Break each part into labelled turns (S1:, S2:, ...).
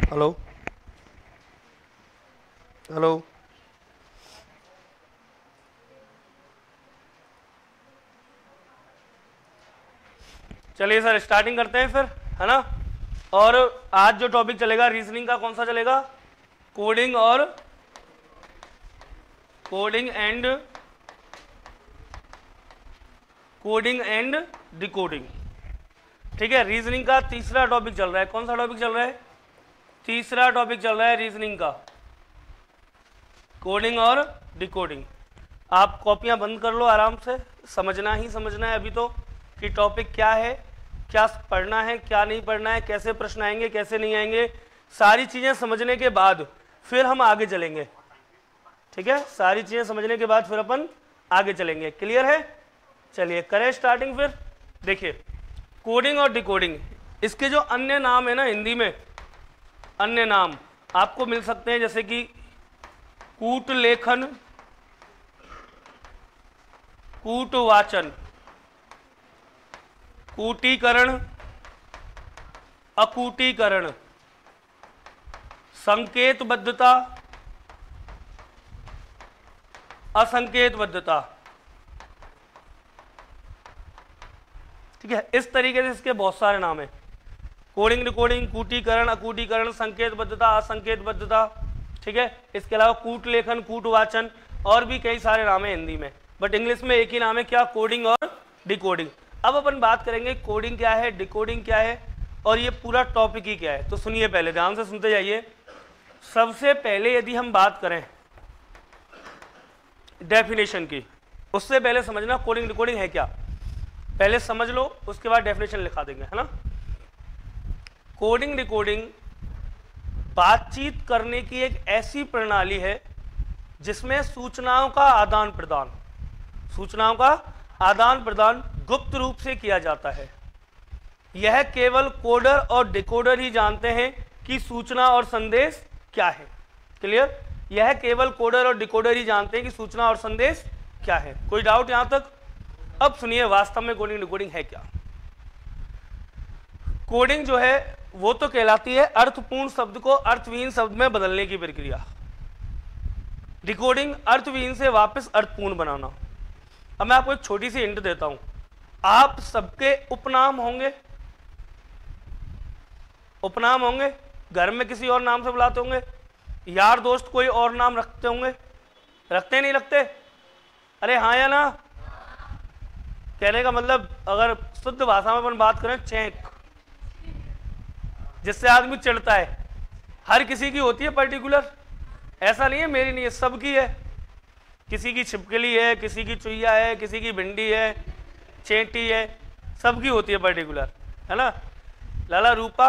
S1: Hello hello. चलिए sir starting करते हैं फिर, है ना। और आज जो टॉपिक चलेगा रीजनिंग का, कौन सा चलेगा? कोडिंग और कोडिंग एंड डिकोडिंग। ठीक है, रीजनिंग का तीसरा टॉपिक चल रहा है। कौन सा टॉपिक चल रहा है? तीसरा टॉपिक चल रहा है रीजनिंग का, कोडिंग और डिकोडिंग। आप कॉपियां बंद कर लो, आराम से समझना ही समझना है अभी तो कि टॉपिक क्या है, क्या पढ़ना है, क्या नहीं पढ़ना है, कैसे प्रश्न आएंगे, कैसे नहीं आएंगे। सारी चीजें समझने के बाद फिर हम आगे चलेंगे। ठीक है, सारी चीजें समझने के बाद फिर अपन आगे चलेंगे। क्लियर है? चलिए करें स्टार्टिंग फिर। देखिए, कोडिंग और डिकोडिंग, इसके जो अन्य नाम है ना हिंदी में, अन्य नाम आपको मिल सकते हैं, जैसे कि कूट लेखन, कूटवाचन, कूटीकरण, अकूटीकरण, संकेतबद्धता, असंकेतबद्धता। ठीक है, इस तरीके से इसके बहुत सारे नाम हैं। कोडिंग, डिकोडिंग, कूटीकरण, अकूटीकरण, संकेतबद्धता, असंकेतबद्धता। ठीक है, इसके अलावा कूट लेखन, कूटवाचन, और भी कई सारे नाम हैं हिंदी में, बट इंग्लिश में एक ही नाम है, क्या? कोडिंग और डिकोडिंग। अब अपन बात करेंगे कोडिंग क्या है, डिकोडिंग क्या है, और ये पूरा टॉपिक ही क्या है। तो सुनिए, पहले ध्यान से सुनते जाइए। सबसे पहले यदि हम बात करें डेफिनेशन की, उससे पहले समझना कोडिंग डिकोडिंग है क्या, पहले समझ लो, उसके बाद डेफिनेशन लिखा देंगे, है ना। कोडिंग डिकोडिंग बातचीत करने की एक ऐसी प्रणाली है जिसमें सूचनाओं का आदान प्रदान गुप्त रूप से किया जाता है। यह केवल कोडर और डिकोडर ही जानते हैं कि सूचना और संदेश क्या है। क्लियर? यह केवल कोडर और डिकोडर ही जानते हैं कि सूचना और संदेश क्या है। कोई डाउट यहां तक? अब सुनिए, वास्तव में कोडिंग डिकोडिंग है क्या। कोडिंग जो है वो तो कहलाती है अर्थपूर्ण शब्द को अर्थविहीन शब्द में बदलने की प्रक्रिया। डिकोडिंग अर्थविहीन से वापस अर्थपूर्ण बनाना। अब मैं आपको एक छोटी सी हिंट देता हूं, आप सबके उपनाम होंगे, घर में किसी और नाम से बुलाते होंगे, यार दोस्त कोई और नाम रखते होंगे, रखते नहीं रखते? अरे हाँ या ना? कहने का मतलब, अगर शुद्ध भाषा में अपन बात करें, चेक, जिससे आदमी चिढ़ता है। हर किसी की होती है पर्टिकुलर, ऐसा नहीं है मेरी नहीं है, सबकी है। किसी की छिपकली है, किसी की चुईया है, किसी की भिंडी है, चेंटी है, सबकी होती है पर्टिकुलर, है ना। लाला रूपा,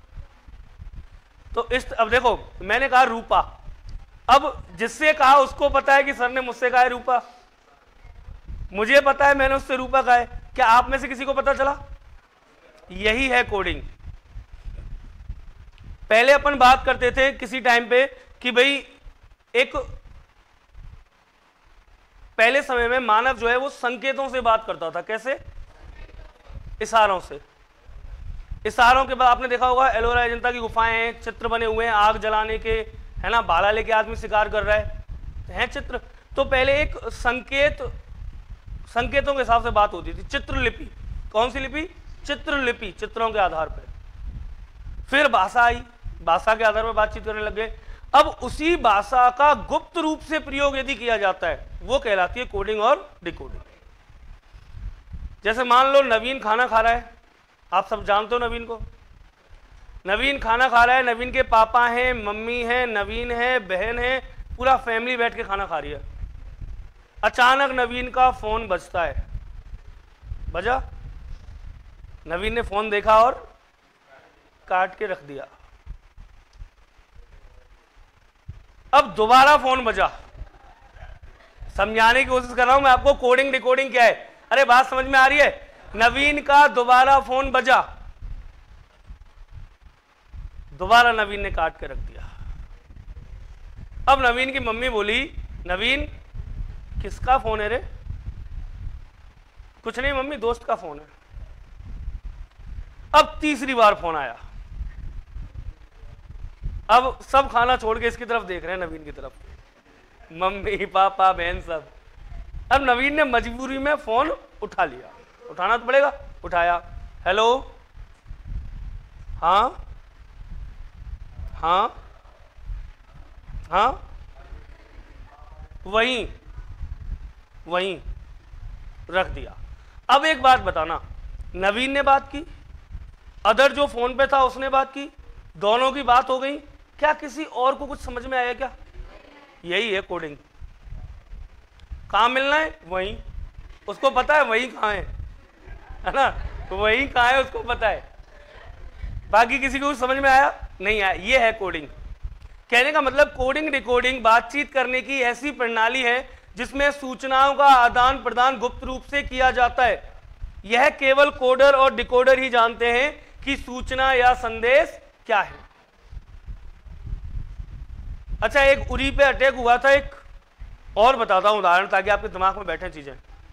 S1: तो अब देखो, मैंने कहा रूपा, अब जिससे कहा उसको पता है कि सर ने मुझसे कहा है रूपा, मुझे पता है मैंने उससे रूपा कहा है, क्या आप में से किसी को पता चला? यही है कोडिंग। पहले अपन बात करते थे किसी टाइम पे कि भाई एक पहले समय में मानव जो है वो संकेतों से बात करता था। कैसे? इशारों से। इशारों के बाद आपने देखा होगा एलोरा अजंता की गुफाएं हैं, चित्र बने हुए हैं आग जलाने के, है ना, भाला लेके आदमी शिकार कर रहा है चित्र। तो पहले एक संकेतों के हिसाब से बात होती थी, चित्रलिपि। कौन सी लिपि? चित्रलिपि, चित्रों के आधार पर। फिर भाषा आई, भाषा के आधार पर बातचीत करने लग गए। अब उसी भाषा का गुप्त रूप से प्रयोग यदि किया जाता है वो कहलाती है कोडिंग और डिकोडिंग। जैसे मान लो नवीन खाना खा रहा है, आप सब जानते हो नवीन को। नवीन खाना खा रहा है, नवीन के पापा हैं, मम्मी हैं, नवीन है, बहन है, पूरा फैमिली बैठ के खाना खा रही है। अचानक नवीन का फोन बजता है। बजा, नवीन ने फोन देखा और काट के रख दिया। अब दोबारा फोन बजा। समझाने की कोशिश कर रहा हूं मैं आपको कोडिंग डिकोडिंग क्या है। अरे बात समझ में आ रही है? नवीन का दोबारा फोन बजा, दोबारा नवीन ने काट के रख दिया। अब नवीन की मम्मी बोली, नवीन किसका फोन है रे? कुछ नहीं मम्मी, दोस्त का फोन है। अब तीसरी बार फोन आया, अब सब खाना छोड़ के इसकी तरफ देख रहे हैं, नवीन की तरफ, मम्मी पापा बहन सब। अब नवीन ने मजबूरी में फोन उठा लिया, उठाना तो पड़ेगा, उठाया। हेलो, हाँ हाँ हाँ, वहीं रख दिया। अब एक बात बताना, नवीन ने बात की, अदर जो फोन पे था उसने बात की, दोनों की बात हो गई, क्या किसी और को कुछ समझ में आया क्या? यही है कोडिंग। कहाँ मिलना है? वहीं, उसको पता है वहीं कहाँ है ना, वहीं कहाँ है उसको पता है, बाकी किसी को कुछ समझ में आया नहीं आया। ये है कोडिंग। कहने का मतलब कोडिंग डिकोडिंग बातचीत करने की ऐसी प्रणाली है जिसमें सूचनाओं का आदान प्रदान गुप्त रूप से किया जाता है। यह केवल कोडर और डिकोडर ही जानते हैं कि सूचना या संदेश क्या है। अच्छा, एक उरी पे अटैक हुआ था, एक और बताता हूं उदाहरण ताकि आपके दिमाग में बैठे चीजें।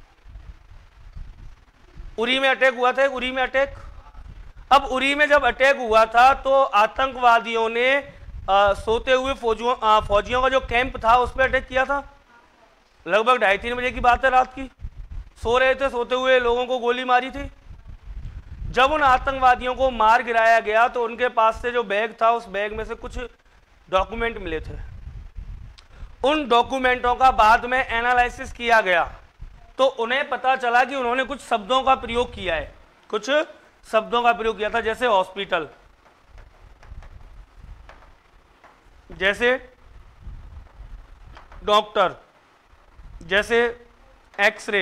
S1: उरी में अटैक हुआ था, उरी में अटैक। अब उरी में जब अटैक हुआ था तो आतंकवादियों ने सोते हुए फौजियों का जो कैंप था उस पर अटैक किया था। लगभग 2:30-3 बजे की बात है, रात की, सो रहे थे, सोते हुए लोगों को गोली मारी थी। जब उन आतंकवादियों को मार गिराया गया तो उनके पास से जो बैग था उस बैग में से कुछ डॉक्यूमेंट मिले थे। उन डॉक्यूमेंटों का बाद में एनालिसिस किया गया तो उन्हें पता चला कि उन्होंने कुछ शब्दों का प्रयोग किया है, कुछ शब्दों का प्रयोग किया था, जैसे हॉस्पिटल, जैसे डॉक्टर, जैसे एक्सरे,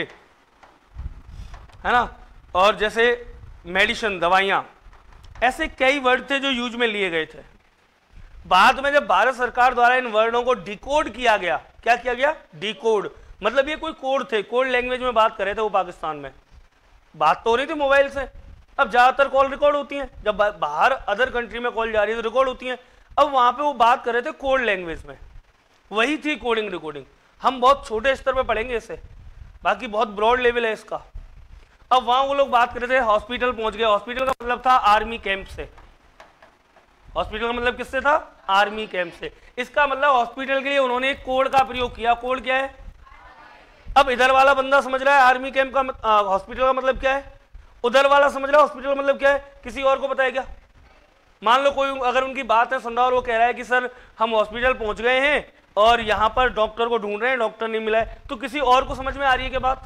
S1: है ना, और जैसे मेडिसिन, दवाइयां। ऐसे कई वर्ड थे जो यूज में लिए गए थे। बाद में जब भारत सरकार द्वारा इन वर्डों को डिकोड किया गया, क्या किया गया? डिकोड। मतलब ये कोई कोड थे, कोड लैंग्वेज में बात कर रहे थे वो पाकिस्तान में, बात तो हो रही थी मोबाइल से। अब ज्यादातर कॉल रिकॉर्ड होती हैं, जब बाहर अदर कंट्री में कॉल जा रही है तो रिकॉर्ड होती हैं। अब वहां पे वो बात कर रहे थे कोड लैंग्वेज में, वही थी कोडिंग डिकोडिंग। हम बहुत छोटे स्तर पे पढ़ेंगे इसे, बाकी बहुत ब्रॉड लेवल है इसका। अब वहां वो लोग बात कर रहे थे, हॉस्पिटल पहुंच गए। हॉस्पिटल का मतलब था आर्मी कैंप से। हॉस्पिटल का मतलब किससे था? आर्मी कैंप से। इसका मतलब हॉस्पिटल के लिए उन्होंने एक कोड का प्रयोग किया। कोड क्या है? अब इधर वाला बंदा समझ रहा है आर्मी कैंप का हॉस्पिटल का मतलब क्या है, उधर वाला समझ रहा है हॉस्पिटल का मतलब क्या है। किसी और को पता है क्या? मान लो कोई अगर उनकी बात है सुन रहा और वो कह रहा है कि सर हम हॉस्पिटल पहुंच गए हैं और यहां पर डॉक्टर को ढूंढ रहे हैं, डॉक्टर नहीं मिला है, तो किसी और को समझ में आ रही है क्या बात?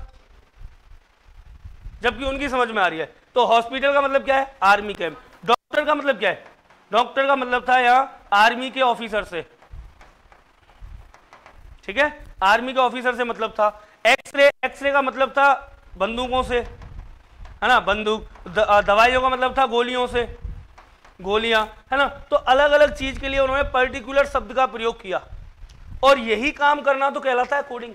S1: जबकि उनकी समझ में आ रही है। तो हॉस्पिटल का मतलब क्या है? Army camp. डॉक्टर का मतलब क्या है? डॉक्टर का मतलब था यहां आर्मी के ऑफिसर से, ठीक है, आर्मी के ऑफिसर से मतलब था। एक्सरे, एक्सरे का मतलब था बंदूकों से, है ना, बंदूक। दवाइयों का मतलब था गोलियों से, गोलियां, है ना। तो अलग अलग चीज के लिए उन्होंने पर्टिकुलर शब्द का प्रयोग किया और यही काम करना तो कहलाता है कोडिंग।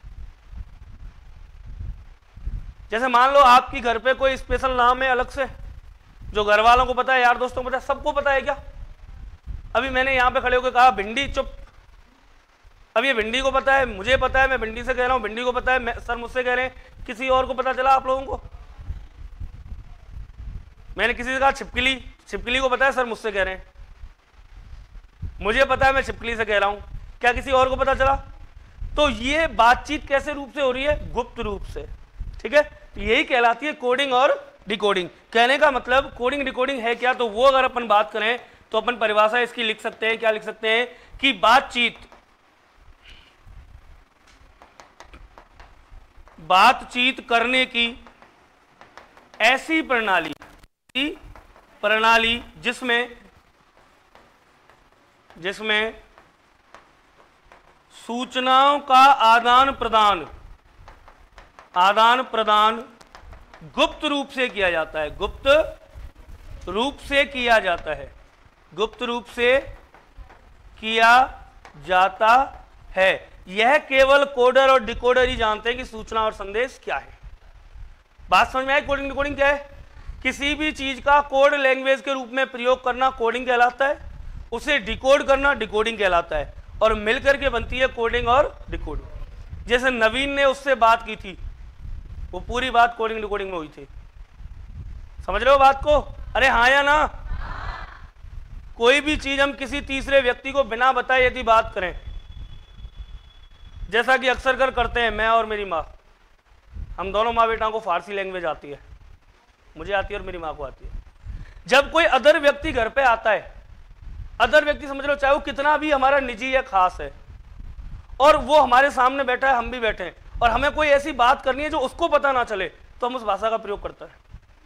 S1: जैसे मान लो आपकी घर पे कोई स्पेशल नाम है अलग से, जो घर वालों को पता है, यार दोस्तों को पता है, सबको पता है क्या? अभी मैंने यहां पे खड़े होकर कहा भिंडी, चुप। अब ये भिंडी को पता है, मुझे पता है, मैं भिंडी से कह रहा हूं, भिंडी को पता है, सर मुझसे कह रहे हैं, किसी और को पता चला आप लोगों को? मैंने किसी से कहा छिपकली, छिपकली को पता है, सर मुझसे कह रहे हैं, मुझे पता है, मैं छिपकली से कह रहा हूं, क्या किसी और को पता चला? तो ये बातचीत कैसे रूप से हो रही है? गुप्त रूप से, ठीक है। तो यही कहलाती है कोडिंग और डिकोडिंग। कहने का मतलब कोडिंग डिकोडिंग है क्या? तो वो अगर अपन बात करें तो अपन परिभाषा इसकी लिख सकते हैं, क्या लिख सकते हैं कि बातचीत करने की ऐसी प्रणाली जिसमें सूचनाओं का आदान प्रदान गुप्त रूप से किया जाता है, गुप्त रूप से किया जाता है, गुप्त रूप से किया जाता है। यह केवल कोडर और डिकोडर ही जानते हैं कि सूचना और संदेश क्या है। बात समझ में आई? कोडिंग डिकोडिंग क्या है? किसी भी चीज का कोड लैंग्वेज के रूप में प्रयोग करना कोडिंग कहलाता है, उसे डिकोड करना डिकोडिंग कहलाता है, और मिलकर के बनती है कोडिंग और डिकोडिंग। जैसे नवीन ने उससे बात की थी, वो पूरी बात कोडिंग डिकोडिंग में हुई थी। समझ रहे हो बात को? अरे हाँ या ना? कोई भी चीज हम किसी तीसरे व्यक्ति को बिना बताए यदि बात करें, जैसा कि अक्सर कर करते हैं मैं और मेरी माँ, हम दोनों माँ बेटा को फारसी लैंग्वेज आती है, मुझे आती है और मेरी माँ को आती है। जब कोई अदर व्यक्ति घर पे आता है, अदर व्यक्ति समझ लो चाहे वो कितना भी हमारा निजी या खास है, और वो हमारे सामने बैठा है, हम भी बैठे हैं, और हमें कोई ऐसी बात करनी है जो उसको पता ना चले, तो हम उस भाषा का प्रयोग करते हैं।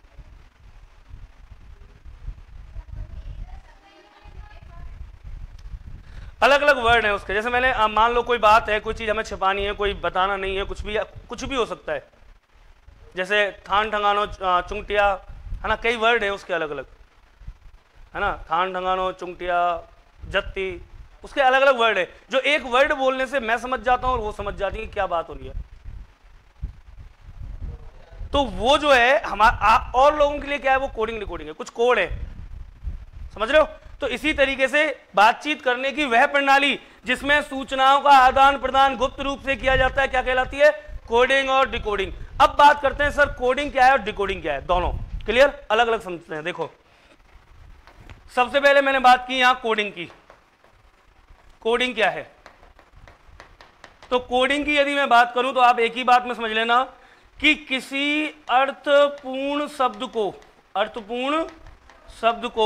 S1: अलग अलग वर्ड है उसके, जैसे मैंने मान लो कोई बात है, कोई चीज हमें छिपानी है, कोई बताना नहीं है, कुछ भी हो सकता है, जैसे थान ठंगानो चुंगटिया, है ना, कई वर्ड है उसके अलग अलग, है ना, थान ठंगानो चुंगटिया जत्ती, उसके अलग अलग वर्ड है, जो एक वर्ड बोलने से मैं समझ जाता हूं और वो समझ जाती है कि क्या बात हो रही है। तो वो जो है हमारा और लोगों के लिए क्या है, वो कोडिंग डिकोडिंग है, कुछ कोड है, समझ रहे हो। तो इसी तरीके से बातचीत करने की वह प्रणाली जिसमें सूचनाओं का आदान प्रदान गुप्त रूप से किया जाता है, क्या कहलाती है, कोडिंग और डिकोडिंग। अब बात करते हैं सर कोडिंग क्या है और डिकोडिंग क्या है, दोनों क्लियर, अलग अलग समझते हैं। देखो सबसे पहले मैंने बात की यहां कोडिंग की, कोडिंग क्या है। तो कोडिंग की यदि मैं बात करूं तो आप एक ही बात में समझ लेना कि किसी अर्थपूर्ण शब्द को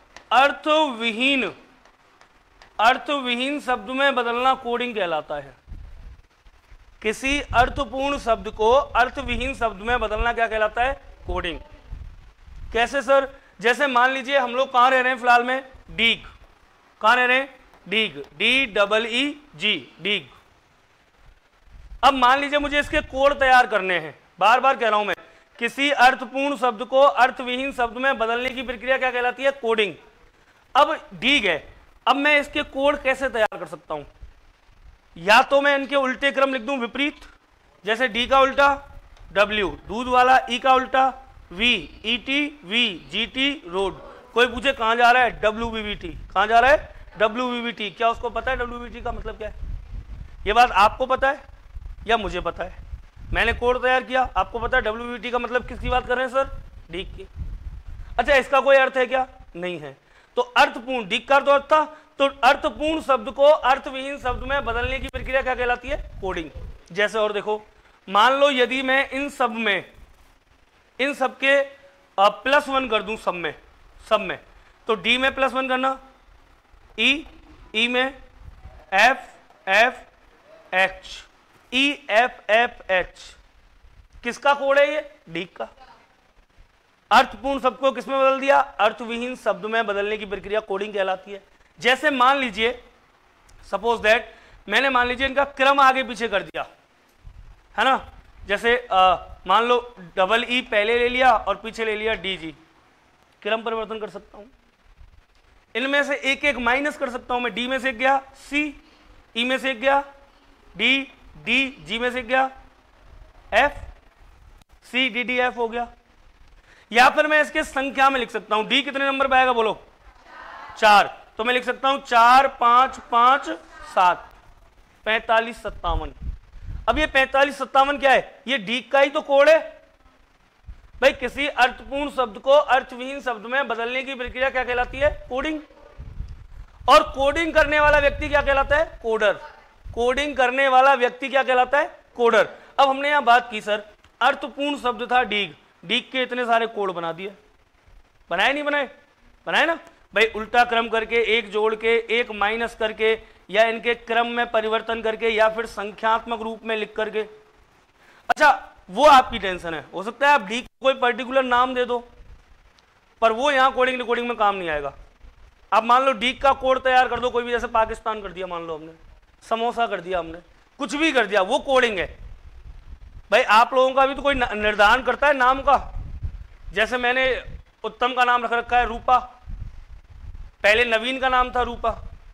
S1: अर्थविहीन शब्द में बदलना कोडिंग कहलाता है। किसी अर्थपूर्ण शब्द को अर्थविहीन शब्द में बदलना क्या कहलाता है, कोडिंग। कैसे सर, जैसे मान लीजिए हम लोग कहां रह रहे हैं फिलहाल में, डीग, कहां रह रहे हैं, डीग, DEEG, डीग। अब मान लीजिए मुझे इसके कोड तैयार करने हैं, बार बार कह रहा हूं मैं, किसी अर्थपूर्ण शब्द को अर्थविहीन शब्द में बदलने की प्रक्रिया क्या कहलाती है, कोडिंग। अब डीग है, अब मैं इसके कोड कैसे तैयार कर सकता हूं, या तो मैं इनके उल्टे क्रम लिख दूं, विपरीत, जैसे डी का उल्टा W, दूध वाला, ई का उल्टा V, ET, V, GT, road. कोई पूछे कहां जा रहा है, WVVT, कहां जा रहा है, WVVT। क्या उसको पता है WVVT का मतलब क्या है, ये बात आपको पता है या मुझे पता है। मैंने कोड तैयार किया, आपको पता है WVVT का मतलब किसकी बात कर रहे हैं सर, डीग की। अच्छा इसका कोई अर्थ है क्या, नहीं है। तो अर्थपूर्ण, डीग का अर्थ था, तो अर्थपूर्ण शब्द को अर्थविहीन शब्द में बदलने की प्रक्रिया क्या कहलाती है, कोडिंग। जैसे और देखो, मान लो यदि मैं इन सब के +1 कर दूं, सब में, तो डी में +1 करना, ई में F H, EFFH, किसका कोड है ये, डीग का। अर्थपूर्ण शब्द को किसमें बदल दिया, अर्थविहीन शब्द में बदलने की प्रक्रिया कोडिंग कहलाती है। जैसे मान लीजिए, सपोज दैट मैंने मान लीजिए इनका क्रम आगे पीछे कर दिया, है ना, जैसे मान लो EE पहले ले लिया और पीछे ले लिया DG, क्रम परिवर्तन कर सकता हूं, इनमें से एक एक माइनस कर सकता हूं मैं, डी में से गया C, ई में से गया D, जी में से गया F, CDDF हो गया। या फिर मैं इसके संख्या में लिख सकता हूं, डी कितने नंबर पे आएगा बोलो, 4, तो मैं लिख सकता हूं 4 5 5 7, 45 57। अब ये 45 57 क्या है, ये डीग का ही तो कोड है भाई। किसी अर्थपूर्ण शब्द को अर्थविहीन शब्द में बदलने की प्रक्रिया क्या कहलाती है, कोडिंग। और कोडिंग करने वाला व्यक्ति क्या कहलाता है, कोडर। कोडिंग करने वाला व्यक्ति क्या कहलाता है, कोडर। अब हमने यहां बात की सर, अर्थपूर्ण शब्द था डीग, डीग के इतने सारे कोड बना दिए, बनाए नहीं बनाए, बनाए ना भाई, उल्टा क्रम करके, एक जोड़ के, एक माइनस करके, या इनके क्रम में परिवर्तन करके, या फिर संख्यात्मक रूप में लिख करके। अच्छा वो आपकी टेंशन है, हो सकता है आप डी को कोई पर्टिकुलर नाम दे दो, पर वो यहां कोडिंग डिकोडिंग में काम नहीं आएगा। आप मान लो डी का कोड तैयार कर दो कोई भी, जैसे पाकिस्तान कर दिया, मान लो हमने समोसा कर दिया, हमने कुछ भी कर दिया, वो कोडिंग है भाई। आप लोगों का भी तो कोई निर्धारण करता है नाम का, जैसे मैंने उत्तम का नाम रख रखा है रूपा, पहले नवीन का नाम था रूपा,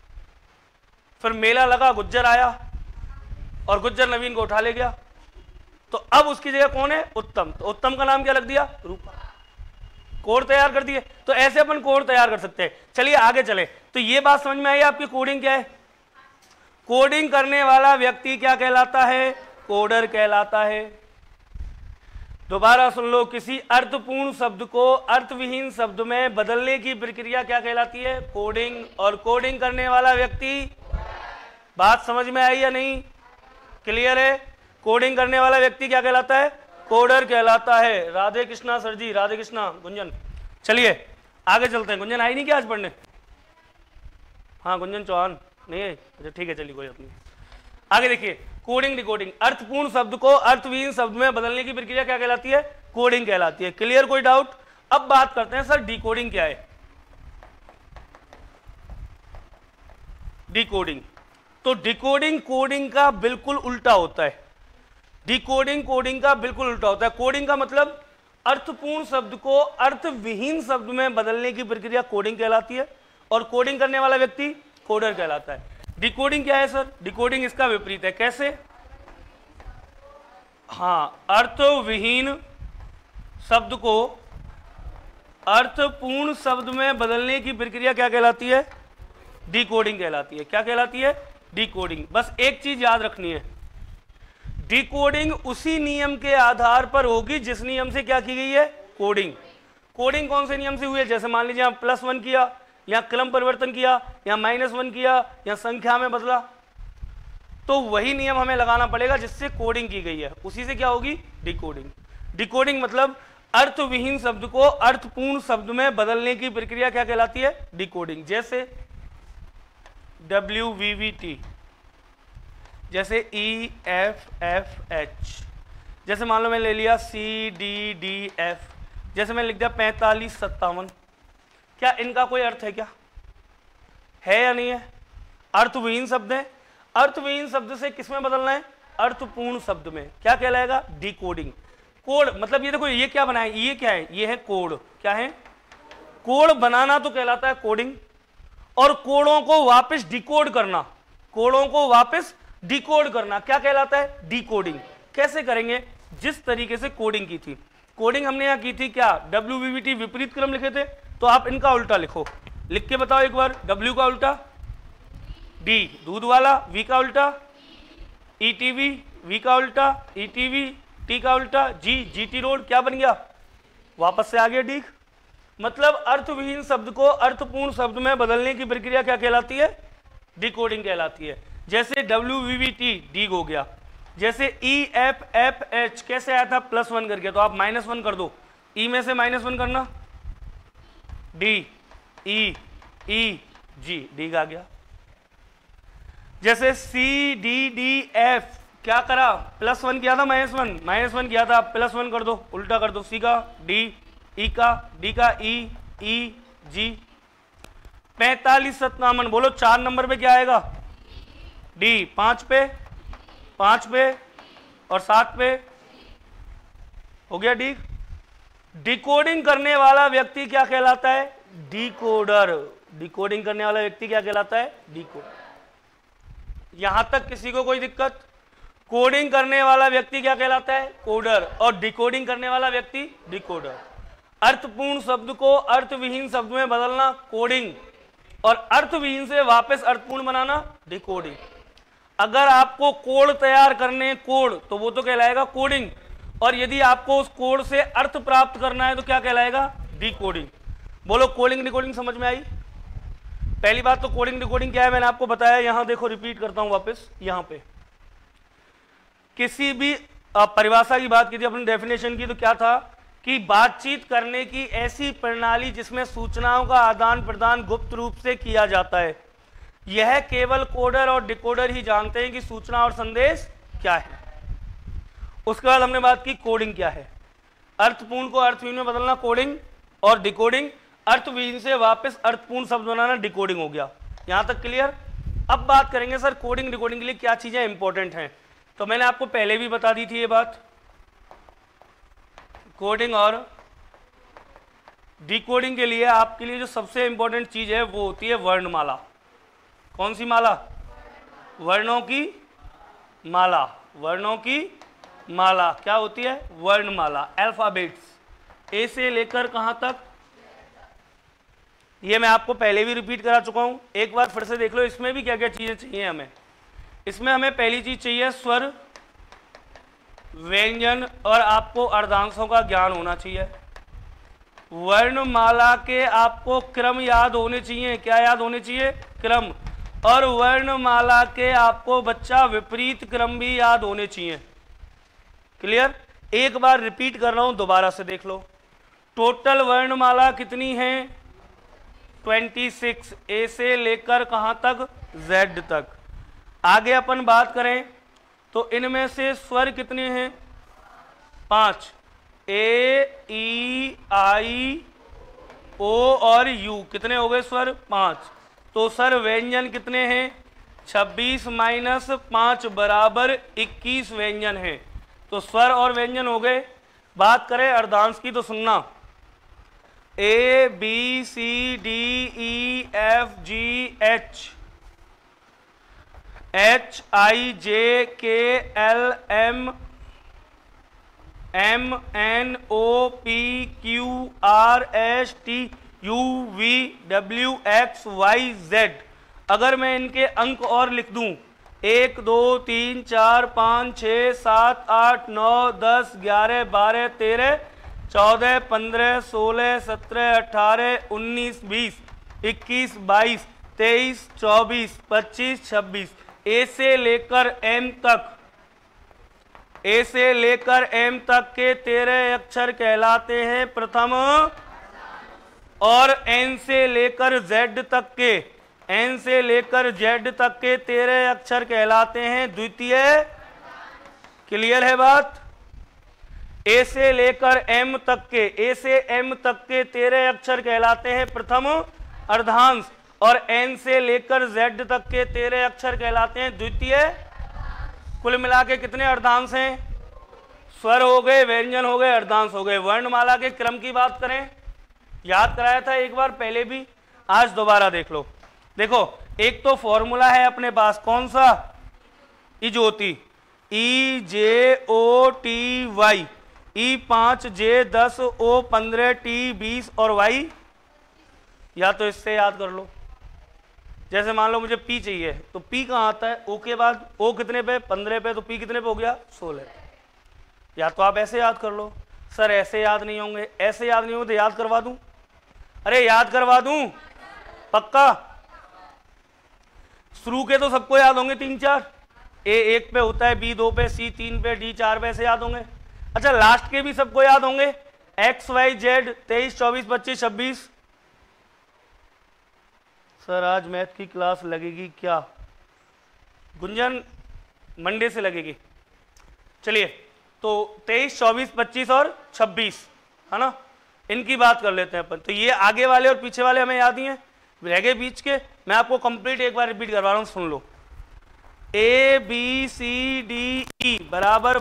S1: फिर मेला लगा, गुज्जर आया और गुज्जर नवीन को उठा ले गया, तो अब उसकी जगह कौन है, उत्तम, तो उत्तम का नाम क्या लग दिया, रूपा। कोड तैयार कर दिए। तो ऐसे अपन कोड तैयार कर सकते हैं। चलिए आगे चले। तो ये बात समझ में आई आपकी, कोडिंग क्या है। कोडिंग करने वाला व्यक्ति क्या कहलाता है, कोडर कहलाता है। दोबारा सुन लो, किसी अर्थपूर्ण शब्द को अर्थविहीन शब्द में बदलने की प्रक्रिया क्या कहलाती है? कोडिंग। और कोडिंग करने वाला व्यक्ति, बात समझ में आई या नहीं? क्लियर है? कोडिंग करने वाला व्यक्ति क्या कहलाता है? कोडर कहलाता है। राधे कृष्णा सर जी, राधे कृष्णा। गुंजन, चलिए आगे चलते हैं। गुंजन आई नहीं क्या आज पढ़ने? हाँ गुंजन चौहान नहीं है, अच्छा ठीक है, चलिए कोई अपनी। आगे देखिए, कोडिंग डिकोडिंग। अर्थपूर्ण शब्द को अर्थविहीन शब्द में बदलने की प्रक्रिया क्या कहलाती है? कोडिंग कहलाती है। क्लियर? कोई डाउट? अब बात करते हैं सर डिकोडिंग क्या है। डिकोडिंग, तो डिकोडिंग कोडिंग का बिल्कुल उल्टा होता है। डिकोडिंग कोडिंग का बिल्कुल उल्टा होता है। कोडिंग का मतलब अर्थपूर्ण शब्द को अर्थविहीन शब्द में बदलने की प्रक्रिया कोडिंग कहलाती है, और कोडिंग करने वाला व्यक्ति कोडर कहलाता है। डिकोडिंग क्या है सर? डिकोडिंग इसका विपरीत है। कैसे? हाँ, अर्थविहीन शब्द को अर्थपूर्ण शब्द में बदलने की प्रक्रिया क्या कहलाती है? डिकोडिंग कहलाती है। क्या कहलाती है? डिकोडिंग। बस एक चीज याद रखनी है, डिकोडिंग उसी नियम के आधार पर होगी जिस नियम से क्या की गई है? कोडिंग। कोडिंग कौन से नियम से हुई है? जैसे मान लीजिए आप +1 किया, या क्रम परिवर्तन किया, या -1 किया, या संख्या में बदला, तो वही नियम हमें लगाना पड़ेगा जिससे कोडिंग की गई है, उसी से क्या होगी? डिकोडिंग। डिकोडिंग मतलब अर्थविहीन शब्द को अर्थपूर्ण शब्द में बदलने की प्रक्रिया क्या कहलाती है? डिकोडिंग। जैसे WVVT, जैसे EFFH, जैसे मान लो मैं ले लिया CDDF, जैसे मैं लिख दिया 4557। क्या इनका कोई अर्थ है? क्या है या नहीं है? अर्थविहीन शब्द है। अर्थविहीन शब्द से किसमें बदलना है? अर्थपूर्ण शब्द में। क्या कहलाएगा? डिकोडिंग। कोड मतलब ये देखो, ये क्या बनाए? ये क्या है? ये है कोड। क्या है? कोड बनाना तो कहलाता है कोडिंग, और कोडों को वापस डिकोड करना, कोडों को वापस डिकोड करना क्या कहलाता है? डिकोडिंग। कैसे करेंगे? जिस तरीके से कोडिंग की थी, कोडिंग हमने यहां की थी क्या? WVVT विपरीत क्रम लिखे थे, तो आप इनका उल्टा लिखो। लिख के बताओ एक बार। W का उल्टा D, दूध वाला। V का उल्टा ETV, V का उल्टा ETV, T का उल्टा G, GT रोड। क्या बन गया? वापस से आ गया D। मतलब अर्थविहीन शब्द को अर्थपूर्ण शब्द में बदलने की प्रक्रिया क्या कहलाती है? डिकोडिंग कहलाती है। जैसे WVVT D हो गया, जैसे EFFH कैसे आया था? +1 करके, तो आप -1 कर दो। E में से -1 करना, D, E, E, G, D का आ गया। जैसे CDDF क्या करा? +1 किया था, -1 किया था, +1 कर दो, उल्टा कर दो। C का D, E का D का E, E, G। 4557, बोलो 4 नंबर पे क्या आएगा? D। 5 पे, 5 पे और 7 पे हो गया D। डिकोडिंग करने वाला व्यक्ति क्या कहलाता है? डिकोडर। डिकोडिंग करने वाला व्यक्ति क्या कहलाता है? डिकोडर। यहां तक किसी को कोई दिक्कत? कोडिंग करने वाला व्यक्ति क्या कहलाता है? कोडर, और डिकोडिंग करने वाला व्यक्ति डिकोडर। अर्थपूर्ण शब्द को अर्थविहीन शब्द में बदलना कोडिंग, और अर्थविहीन से वापस अर्थपूर्ण बनाना डिकोडिंग। अगर आपको कोड तैयार करने कोड, तो वो तो कहलाएगा कोडिंग, और यदि आपको उस कोड से अर्थ प्राप्त करना है तो क्या कहलाएगा? डिकोडिंग। बोलो कोडिंग डिकोडिंग समझ में आई? पहली बात तो कोडिंग डिकोडिंग क्या है मैंने आपको बताया। यहां देखो, रिपीट करता हूं वापस। यहां पे किसी भी परिभाषा की बात की थी, अपनी डेफिनेशन की, तो क्या था कि बातचीत करने की ऐसी प्रणाली जिसमें सूचनाओं का आदान प्रदान गुप्त रूप से किया जाता है। यह केवल कोडर और डिकोडर ही जानते हैं कि सूचना और संदेश क्या है। उसके बाद हमने बात की कोडिंग क्या है। अर्थपूर्ण को अर्थहीन में बदलना कोडिंग, और डिकोडिंग अर्थहीन से वापस अर्थपूर्ण शब्द बनाना डिकोडिंग हो गया। यहां तक क्लियर? अब बात करेंगे सर कोडिंग डिकोडिंग के लिए क्या चीजें इंपॉर्टेंट हैं। तो मैंने आपको पहले भी बता दी थी ये बात। कोडिंग और डिकोडिंग के लिए आपके लिए जो सबसे इंपॉर्टेंट चीज है वो होती है वर्णमाला। कौन सी माला? वर्णों की माला। वर्णों की माला क्या होती है? वर्णमाला, अल्फाबेट्स, ए से लेकर कहां तक? ये मैं आपको पहले भी रिपीट करा चुका हूं, एक बार फिर से देख लो। इसमें भी क्या क्या चीजें चाहिए हमें। इसमें हमें पहली चीज चाहिए स्वर, व्यंजन और आपको अर्धांशों का ज्ञान होना चाहिए। वर्णमाला के आपको क्रम याद होने चाहिए। क्या याद होने चाहिए? क्रम। और वर्णमाला के आपको बच्चा विपरीत क्रम भी याद होने चाहिए। क्लियर? एक बार रिपीट कर रहा हूं, दोबारा से देख लो। टोटल वर्णमाला कितनी है? 26। ए से लेकर कहां तक? जेड तक। आगे अपन बात करें तो इनमें से स्वर कितने हैं? 5। ए, ई, आई, ओ और यू कितने हो गए स्वर? 5। तो सर व्यंजन कितने हैं? 26 माइनस 5 बराबर 21 व्यंजन है। तो स्वर और व्यंजन हो गए। बात करें अर्धांश की तो सुनना, A B C D E F G H, H I J K L M M N O P Q R S T U V W X Y Z. अगर मैं इनके अंक और लिख दूं 1 2 3 4 5 6 7 8 9 10 11 12 13 14 15 16 17 18 19 20 21 22 23 24 25 26। ए से लेकर एम तक, ए से लेकर एम तक के 13 अक्षर कहलाते हैं प्रथम, और एन से लेकर जेड तक के, एन से लेकर जेड तक के 13 अक्षर कहलाते हैं द्वितीय। क्लियर है बात? ए से लेकर एम तक के, ए से एम तक के 13 अक्षर कहलाते हैं प्रथम अर्धांश, और एन से लेकर जेड तक के 13 अक्षर कहलाते हैं द्वितीय। कुल मिला के कितने अर्धांश हैं? स्वर हो गए, व्यंजन हो गए, अर्धांश हो गए। वर्णमाला के क्रम की बात करें, याद कराया था एक बार पहले भी, आज दोबारा देख लो। देखो, एक तो फॉर्मूला है अपने पास, कौन सा? इजोती, E J O T Y, E 5 J 10 O 15 T 20 और वाई। या तो इससे याद कर लो, जैसे मान लो मुझे पी चाहिए तो पी कहाँ आता है? ओ के बाद। ओ कितने पे? 15 पे। तो पी कितने पे हो गया? 16। या तो आप ऐसे याद कर लो। सर ऐसे याद नहीं होंगे, ऐसे याद नहीं होंगे तो याद करवा दूं? अरे याद करवा दूं पक्का? शुरू के तो सबको याद होंगे 3 4। ए 1 पे होता है, बी 2 पे, सी 3 पे, डी 4 पे, ऐसे याद होंगे। अच्छा लास्ट के भी सबको याद होंगे, एक्स वाई जेड 23 24 25 26। सर आज मैथ की क्लास लगेगी क्या? गुंजन मंडे से लगेगी। चलिए तो 23 24 25 और 26 है ना, इनकी बात कर लेते हैं अपन। तो ये आगे वाले और पीछे वाले हमें याद ही हैं, रह गए बीच के। मैं आपको कंप्लीट एक बार रिपीट करवा रहा हूं, सुन लो। ए बी सी डी ई बराबर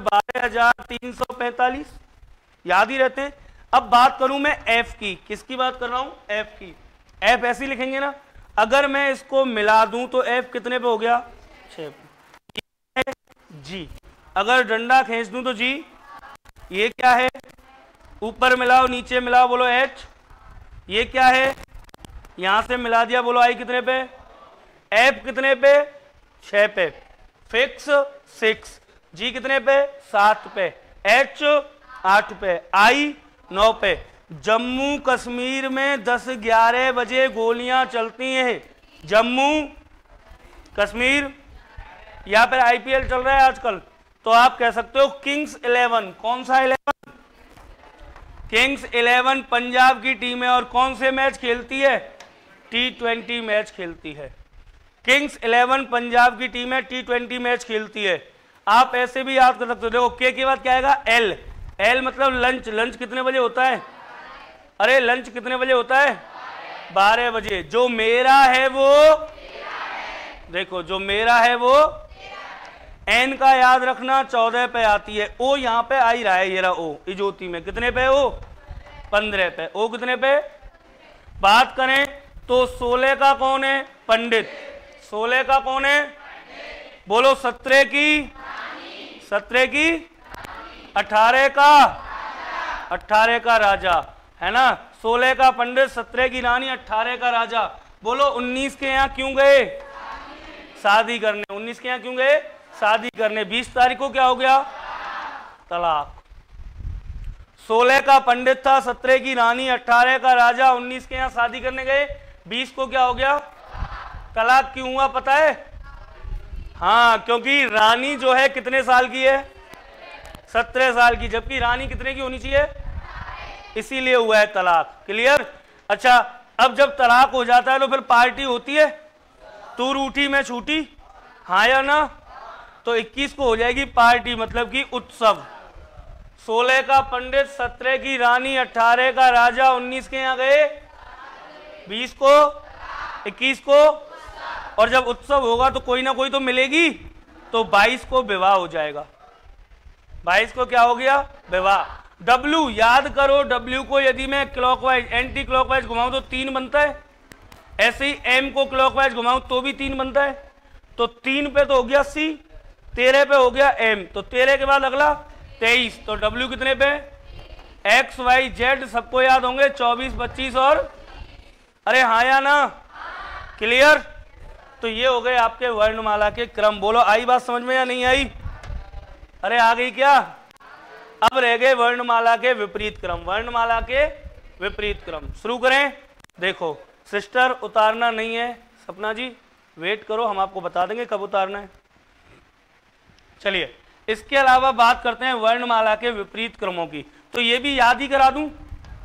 S1: 12,345, याद ही रहते हैं। अब बात करूं मैं एफ की, किसकी बात कर रहा हूं? एफ की। एफ ऐसे लिखेंगे ना, अगर मैं इसको मिला दूं तो एफ कितने पे हो गया? 6 पे। जी, अगर डंडा खींच दूं तो जी, ये क्या है? ऊपर मिलाओ नीचे मिलाओ, बोलो एच। ये क्या है? यहां से मिला दिया, बोलो आई कितने पे? एफ कितने पे? 6 पे। फिक्स 6। जी कितने पे? 7 पे। एच 8 पे। आई 9 पे। जम्मू कश्मीर में 10-11 बजे गोलियां चलती हैं। जम्मू कश्मीर, यहाँ पर आईपीएल चल रहा है आजकल, तो आप कह सकते हो किंग्स 11। कौन सा 11? किंग्स 11 पंजाब की टीम है, और कौन से मैच खेलती है? T20 मैच खेलती है। किंग्स 11 पंजाब की टीम है, T20 मैच खेलती है। आप ऐसे भी याद कर सकते हो। देखो के के बाद क्या आएगा? एल। एल मतलब लंच। लंच कितने बजे होता है? अरे लंच कितने बजे होता है? 12 बजे। जो मेरा है वो, देखो जो मेरा है वो, एन का याद रखना 14 पे आती है। ओ यहाँ पे आ ही रहा है, ये रहा ओ इजोती में। कितने पे? ओ 15 पे। ओ कितने पे? बात करें तो 16 का कौन है? पंडित। 16 का कौन है? बोलो 17 की, 17 की, 18 का, 18 का राजा है ना। 16 का पंडित, 17 की रानी, 18 का राजा। बोलो 19 के यहाँ क्यों गए? शादी करने। 19 के यहाँ क्यों गए? शादी करने। 20 तारीख को क्या हो गया? तलाक। 16 का पंडित था, 17 की रानी, 18 का राजा, 19 के यहाँ शादी करने गए, 20 को क्या हो गया? तलाक। क्यों हुआ पता है? हाँ, क्योंकि रानी जो है कितने साल की है? 17 साल की, जबकि रानी कितने की होनी चाहिए? इसीलिए हुआ है तलाक। क्लियर? अच्छा, अब जब तलाक हो जाता है तो फिर पार्टी होती है, तू रूठी मैं छूटी, हाँ या ना? तो 21 को हो जाएगी पार्टी, मतलब कि उत्सव। 16 का पंडित, 17 की रानी, 18 का राजा, 19 के यहाँ गए, 20 को, 21 को, और जब उत्सव होगा तो कोई ना कोई तो मिलेगी, तो 22 को विवाह हो जाएगा। 22 को क्या हो गया? विवाह। W याद करो, W को यदि मैं क्लॉकवाइज एंटी क्लॉकवाइज घुमाऊं तो 3 बनता है, ऐसे ही M को क्लॉकवाइज घुमाऊं तो भी 3 बनता है। तो 3 पे तो हो गया C, 13 पे हो गया M, तो 13 के बाद अगला 23, तो W कितने पे? X Y Z सबको याद होंगे, 24, 25 और, अरे हाँ या ना? क्लियर? तो ये हो गए आपके वर्णमाला के क्रम। बोलो आई बात समझ में या नहीं आई? अरे आ गई क्या? अब रह गए वर्णमाला के विपरीत क्रम। वर्णमाला के विपरीत क्रम शुरू करें। देखो सिस्टर उतारना नहीं है, सपना जी वेट करो, हम आपको बता देंगे कब उतारना है। चलिए, इसके अलावा बात करते हैं वर्णमाला के विपरीत क्रमों की। तो ये भी याद ही करा दूं,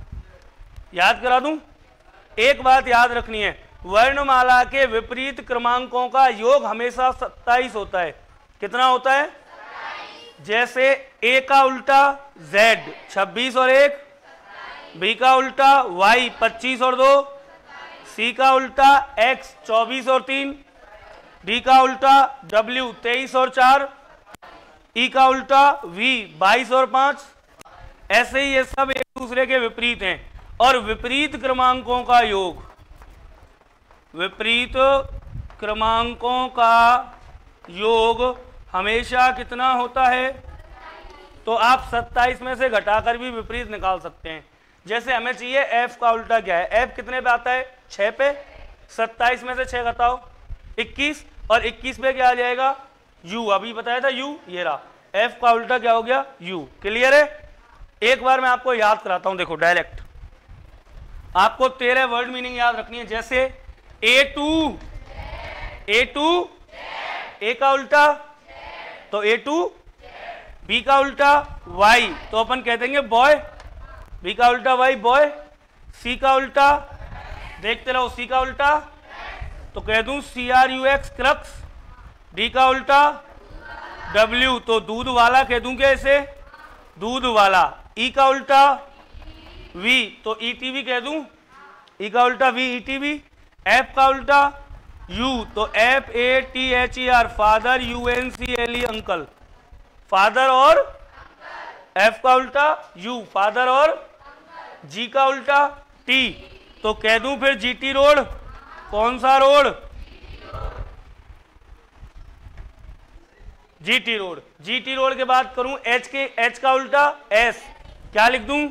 S1: याद करा दूं। एक बात याद रखनी है, वर्णमाला के विपरीत क्रमांकों का योग हमेशा 27 होता है। कितना होता है? जैसे A का उल्टा Z 26 और 1, B का उल्टा Y 25 और 2, C का उल्टा X 24 और 3, D का उल्टा W 23 और 4, E का उल्टा V 22 और 5। ऐसे ही ये सब एक दूसरे के विपरीत हैं। और विपरीत क्रमांकों का योग, विपरीत क्रमांकों का योग हमेशा कितना होता है? तो आप 27 में से घटाकर भी विपरीत निकाल सकते हैं। जैसे हमें चाहिए F का उल्टा क्या है? F कितने पे आता है? 6 पे। 27 में से 6 घटाओ 21, और 21 पे क्या आ जाएगा? U। अभी बताया था U, ये रहा। F का उल्टा क्या हो गया? U। क्लियर है? एक बार मैं आपको याद कराता हूं, देखो डायरेक्ट आपको 13 वर्ड मीनिंग याद रखनी है। जैसे A2, A का उल्टा तो A2, B का उल्टा Y तो अपन कह देंगे बॉय, B का उल्टा Y बॉय, C का उल्टा देखते रहो, C का उल्टा तो कह दूं CRUX क्रक्स, D का उल्टा W तो दूध वाला कह दूं क्या इसे? दूध वाला। E का उल्टा V तो ETV कह दूं, E का उल्टा V ETV। F का उल्टा U तो FATHER father, UNCLE uncle, father और F का उल्टा U फादर और G का उल्टा T तो कह दूं फिर GT रोड। कौन सा road? GT road. GT road के बाद करूं H का उल्टा S, क्या लिख दूं?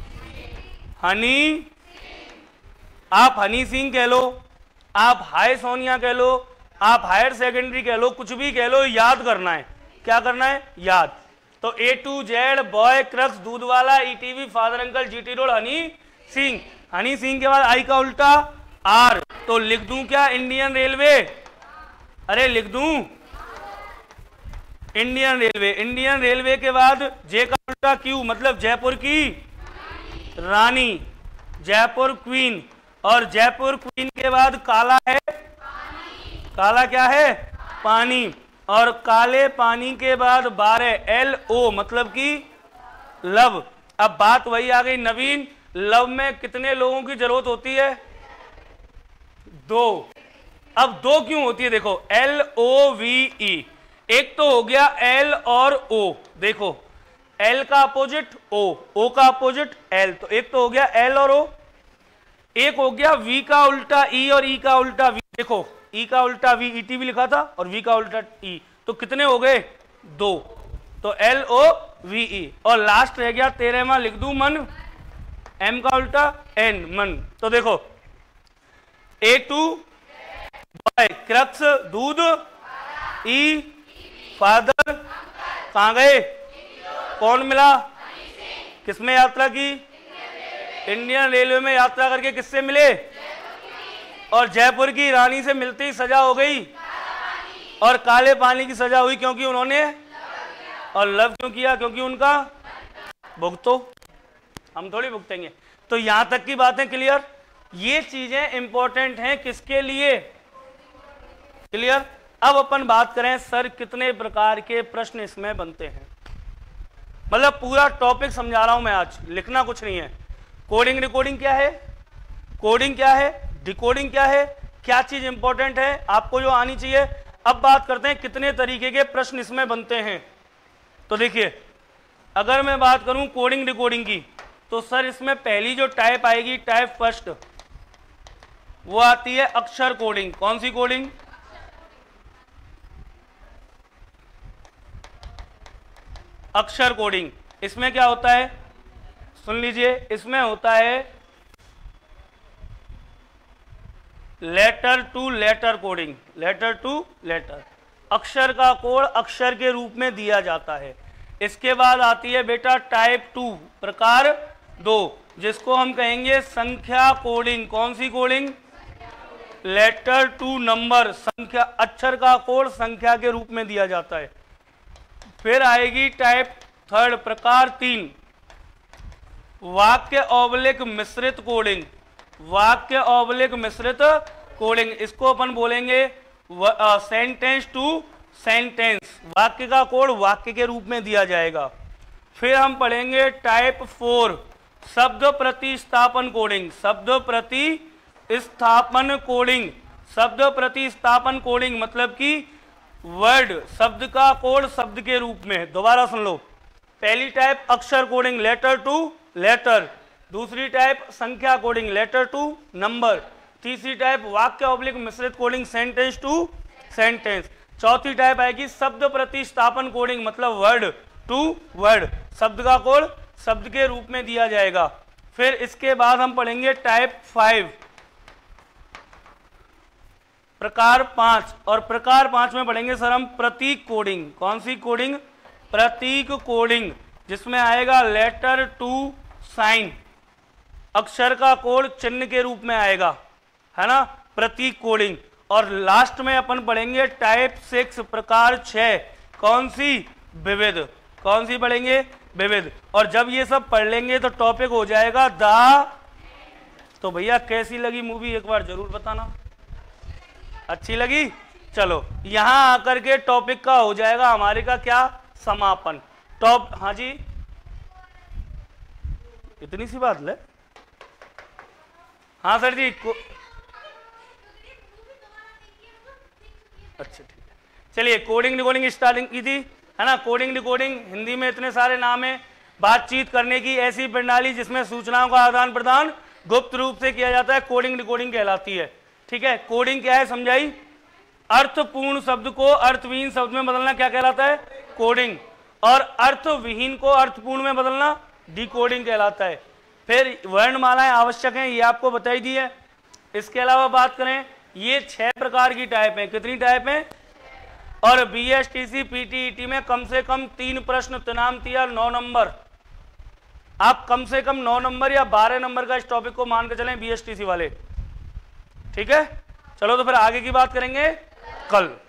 S1: हनी। आप हनी सिंह कह लो, आप हाय सोनिया कह लो, आप हायर सेकेंडरी कह लो, कुछ भी कह लो, याद करना है। क्या करना है? याद। तो A to Z बॉय क्रक्स दूध वाला, ETV father uncle, GT road Honey Singh. Honey Singh के बाद I का उल्टा R तो लिख दूं क्या? Indian railway. अरे लिख दूं इंडियन रेलवे। इंडियन रेलवे के बाद J का उल्टा Q मतलब जयपुर की रानी, जयपुर क्वीन। और जयपुर क्वीन के बाद काला है, काला क्या है? पानी। और काले पानी के बाद 12 LO मतलब कि लव। अब बात वही आ गई नवीन, लव में कितने लोगों की जरूरत होती है? 2। अब 2 क्यों होती है? देखो LOVE, एक तो हो गया L और O, देखो L का अपोजिट O, O का अपोजिट L, तो एक तो हो गया L और O। एक हो गया V का उल्टा E और E का उल्टा V, देखो E का उल्टा V ETV लिखा था और V का उल्टा E, तो कितने हो गए? 2, तो LOVE। और लास्ट रह गया 13वां, लिख दूं मन, M का उल्टा N मन। तो देखो A2 बॉय क्रक्स दूध, E फादर, कहां गए? कौन मिला? किसमें यात्रा की? इंडियन रेलवे में यात्रा करके किससे मिले? और जयपुर की रानी से मिलते ही सजा हो गई, और काले पानी की सजा हुई क्योंकि उन्होंने और लव क्यों किया? क्योंकि उनका भुगतो, हम थोड़ी भुगतेंगे। तो यहां तक की बातें क्लियर? ये चीजें इंपॉर्टेंट हैं किसके लिए? क्लियर? अब अपन बात करें सर कितने प्रकार के प्रश्न इसमें बनते हैं, मतलब पूरा टॉपिक समझा रहा हूं मैं आज, लिखना कुछ नहीं है। कोडिंग डिकोडिंग क्या है, कोडिंग क्या है, डिकोडिंग क्या है, क्या चीज इंपॉर्टेंट है आपको जो आनी चाहिए। अब बात करते हैं कितने तरीके के प्रश्न इसमें बनते हैं। तो देखिए, अगर मैं बात करूं कोडिंग डिकोडिंग की, तो सर इसमें पहली जो टाइप आएगी, टाइप फर्स्ट, वो आती है अक्षर कोडिंग। कौन सी कोडिंग? अक्षर कोडिंग। इसमें क्या होता है, सुन लीजिए, इसमें होता है letter to letter coding. Letter to letter, अक्षर का कोड अक्षर के रूप में दिया जाता है। इसके बाद आती है बेटा टाइप 2, प्रकार 2, जिसको हम कहेंगे संख्या कोडिंग। कौन सी कोडिंग? लेटर टू नंबर, संख्या, अक्षर का कोड संख्या के रूप में दिया जाता है। फिर आएगी टाइप 3, प्रकार 3, वाक्य ऑब्लिक मिश्रित कोडिंग। वाक्य ऑब्लिक मिश्रित कोडिंग, इसको अपन बोलेंगे सेंटेंस टू सेंटेंस, वाक्य का कोड वाक्य के रूप में दिया जाएगा। फिर हम पढ़ेंगे टाइप 4, शब्द प्रतिस्थापन कोडिंग। शब्द प्रतिस्थापन कोडिंग, शब्द प्रतिस्थापन कोडिंग मतलब कि वर्ड, शब्द का कोड शब्द के रूप में। दोबारा सुन लो, पहली टाइप अक्षर कोडिंग, लेटर टू लेटर। दूसरी टाइप संख्या कोडिंग, लेटर टू नंबर। तीसरी टाइप वाक्य ऑब्लिक मिश्रित कोडिंग, सेंटेंस टू सेंटेंस। चौथी टाइप आएगी शब्द प्रतिस्थापन कोडिंग, मतलब वर्ड टू वर्ड, शब्द का कोड शब्द के रूप में दिया जाएगा। फिर इसके बाद हम पढ़ेंगे टाइप 5, प्रकार 5, और प्रकार 5 में पढ़ेंगे सर हम प्रतीक कोडिंग। कौन सी कोडिंग? प्रतीक कोडिंग, जिसमें आएगा लेटर टू साइन, अक्षर का कोड चिन्ह के रूप में आएगा, है ना, प्रतीक कोडिंग। और लास्ट में अपन पढ़ेंगे टाइप 6, प्रकार 6, कौन सी? विविध। कौन सी पढ़ेंगे? विविध। और जब ये सब पढ़ लेंगे तो टॉपिक हो जाएगा तो भैया कैसी लगी मूवी एक बार जरूर बताना, अच्छी लगी? चलो, यहां आकर के टॉपिक का हो जाएगा हमारे का क्या? समापन। हाँ जी, इतनी सी बात ले। हाँ सर जी अच्छा ठीक है, चलिए कोडिंग डिकोडिंग स्टार्टिंग की थी, है ना। कोडिंग डिकोडिंग हिंदी में इतने सारे नाम हैं। बातचीत करने की ऐसी प्रणाली जिसमें सूचनाओं का आदान प्रदान गुप्त रूप से किया जाता है, कोडिंग डिकोडिंग कहलाती है। ठीक है, कोडिंग क्या है समझाई? अर्थपूर्ण शब्द को अर्थविहीन शब्द में बदलना क्या कहलाता है? कोडिंग। और अर्थविहीन को अर्थपूर्ण में बदलना डिकोडिंग कहलाता है। फिर वर्णमालाएं आवश्यक हैं, ये आपको बताई दी है। इसके अलावा बात करें, ये 6 प्रकार की टाइप है। कितनी टाइप है? और बीएसटीसी पीटीईटी में कम से कम 3 प्रश्न तनामती या 9 नंबर, आप कम से कम 9 नंबर या 12 नंबर का इस टॉपिक को मान के चलें बीएसटीसी वाले। ठीक है, चलो तो फिर आगे की बात करेंगे कल।